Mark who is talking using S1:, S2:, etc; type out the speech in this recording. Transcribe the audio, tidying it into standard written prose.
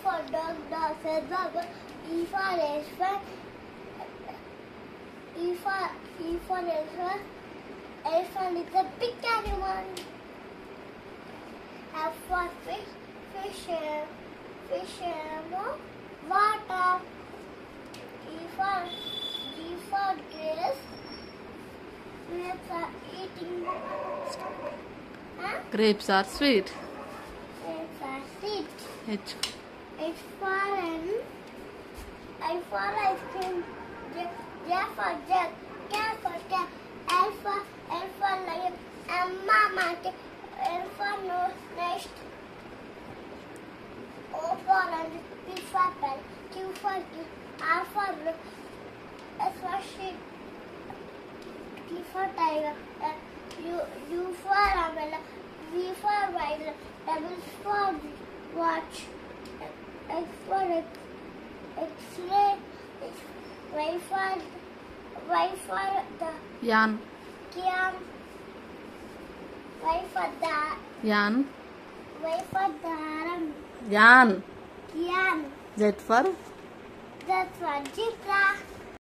S1: for dog, dog says dog. E for elephant. E for elephant. Elephant is a big animal. F for fish. Fish water. G for grapes. Grapes are eating. Huh?
S2: Grapes are sweet.
S1: Grapes are sweet.
S2: H.
S1: H for hen. I for ice cream. J for jug. K for cat. L for lion. M mama. N for nest. O for orange. P for pen. Q for key. R for rook. S for sheep. T for tiger. U for umbrella. V for violin. W for watch. X for X-ray. Y for the
S2: Yan.
S1: Kian. Y for the
S2: Yan.
S1: Y for Dharam.
S2: Yan.
S1: Kian.
S2: Z for
S1: That's for zebra.